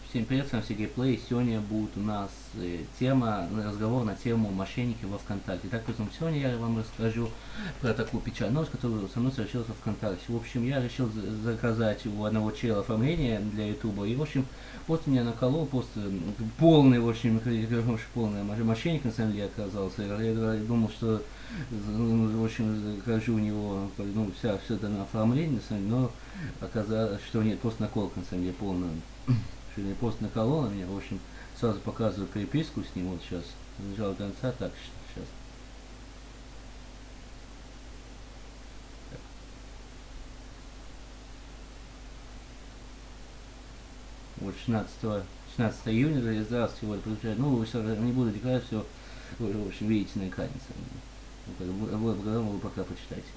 Всем привет, с вами Сергей Плей. Сегодня будет у нас разговор на тему мошенники во ВКонтакте. Так, поэтому сегодня я вам расскажу про такую печальную новость, которая со мной случилась во ВКонтакте. В общем, я решил заказать у одного чела оформление для Ютуба, и, в общем, пост меня наколол, пост полный, в общем, полный мошенник, на самом деле, оказался. Я думал, что, в общем, закажу у него, ну, все это на оформление, на самом деле, но оказалось, что нет, пост наколка, на самом деле, полный. Пост наколол на меня, в общем, сразу показываю переписку с ним, вот сейчас, нажал до конца, так, сейчас. Вот 16 июня, здравствуйте, вот, получаю, ну, все, не буду декларировать, все, вы, в общем, видите на экране, вы пока почитайте.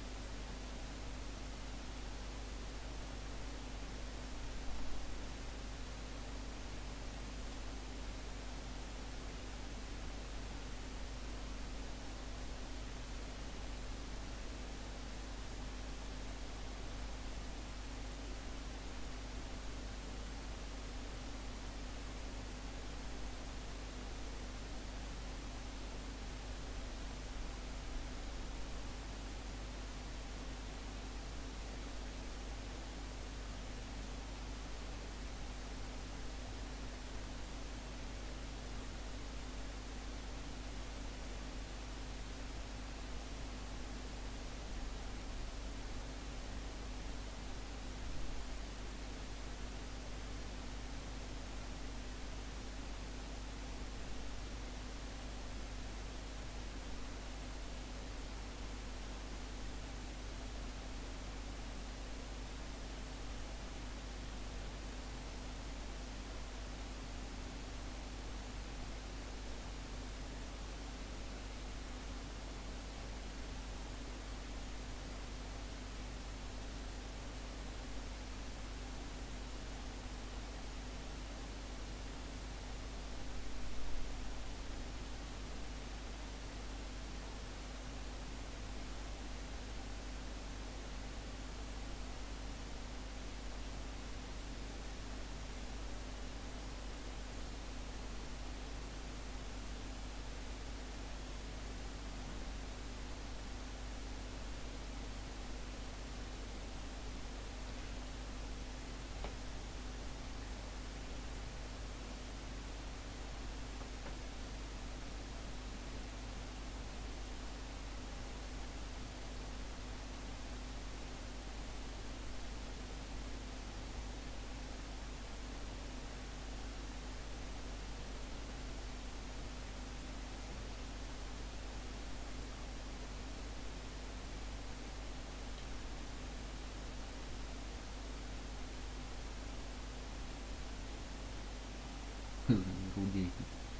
Денег.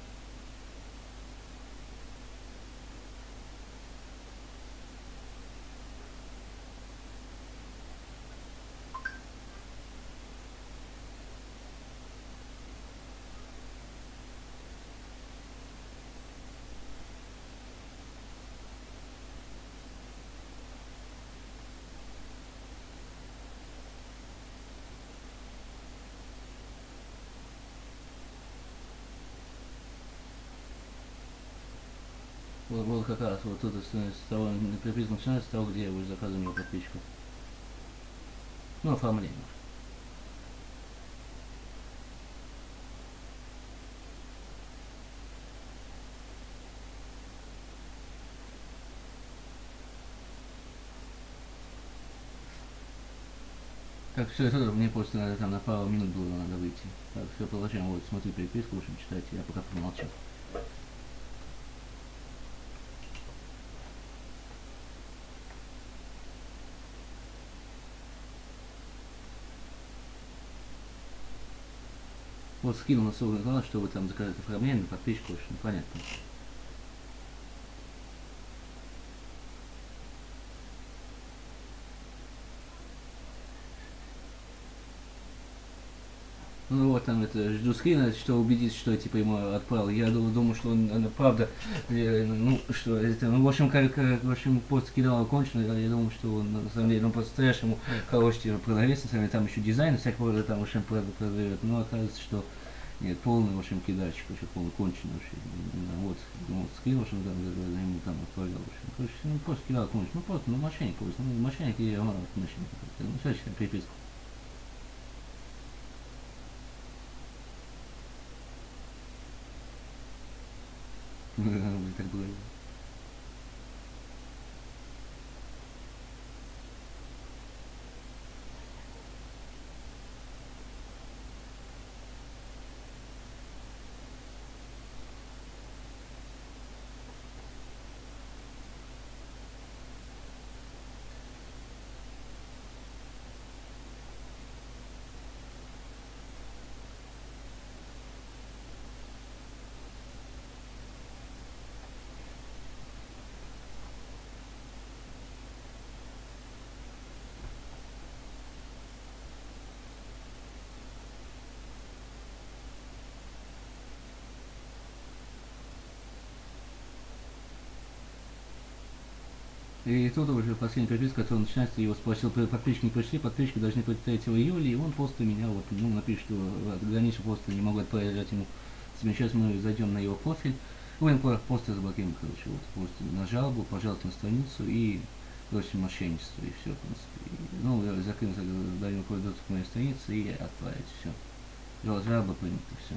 Вот как раз вот тут с того, приписка начинается с того, где вы заказывали мне подписчиков. Ну, оформление. Так, все, это мне просто надо, там на пару минут было надо выйти. Так, все, продолжаем. Вот, смотрю переписку, в общем, читайте, я пока помолчу. Вот скинул на свой канал, что вы там заказали оформление, подписчику, в общем, понятно. Ну вот там это жду скрина, что убедиться, что типа ему отправил. Я думаю, что он правда, ну что это, ну в общем, как в общем пост кидал окончено, я думал, что он на самом деле, ну просто трэш хороший типа, продавец, на самом деле там еще дизайн всякого рода там в общем продает, но оказывается, что Нет, полный, в общем, кидальщик, вообще полный конченый вообще. Вот скрил, в общем, там, ему там отправлял, в общем. Короче, ну, просто кидал конченый. Ну, просто, ну, мошенник просто. Ну, мошенник и мошенник. Ну, все, читаем переписку. Так было. И тут уже последняя переписка, которая начинается, его спросил, подписчики не пришли, подписчики должны прийти 3 июля, и он просто меня вот, ну, напишет, что в дальнейшем просто не могу отправлять ему. Сейчас мы зайдем на его профиль, вы просто заблокируем, короче, вот, просто на жалобу, пожалуйста, на страницу и, короче, мошенничество, и все, в принципе. И, ну, закрыть, даем какой доступ к моей странице и отправить, все. Жалоба принята, все.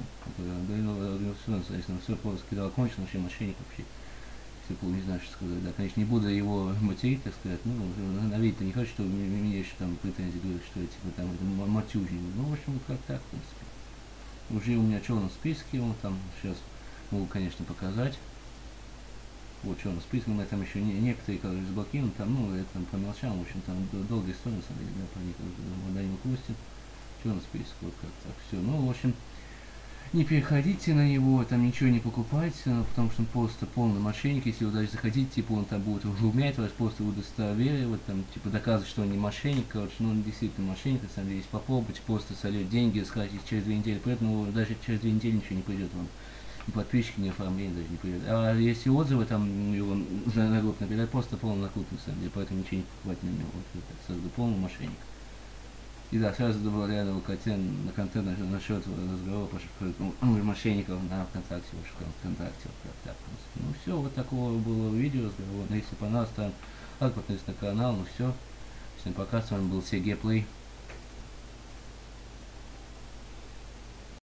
Все, просто кидал кончено, вообще мошенник вообще. Не знаю, что сказать, да, конечно, не буду его материть, так сказать, ну, на вид-то не хочу, чтобы мне еще там претензии говорят, что я, типа, там, матюжник, ну, в общем, вот как так, в принципе. Уже у меня в черном списке, он там, сейчас могу, конечно, показать, вот, черный список, но там еще некоторые, которые заблокированы, там, ну, это там по мелочам, в общем, там долгая история, на самом деле, да, про них уже не выпустим, черный список, вот как так, все, ну, в общем, не переходите на него, там ничего не покупайте, потому что он просто полный мошенник. Если вы даже захотите, типа, он там будет углублять вас, просто удостоверивать, там, типа, доказывать, что он не мошенник, короче, ну, он действительно мошенник, на самом деле, если попробуйте, просто сольет деньги, схватить через 2 недели, поэтому даже через 2 недели ничего не придет вам. Ни подписчики, ни оформление даже не придет. А если отзывы там его народ набирает, просто полный накрут, на самом деле, поэтому ничего не покупать на него. Вот, так сразу полный мошенник. И да, сразу добавляю на контент насчет разговора про мошенников на ВКонтакте, уж ВКонтакте, вот так. Ну все, вот такого было видео, разговор. Если понравилось, там подписывайтесь на канал, ну все. Всем пока, с вами был Сергей Плей.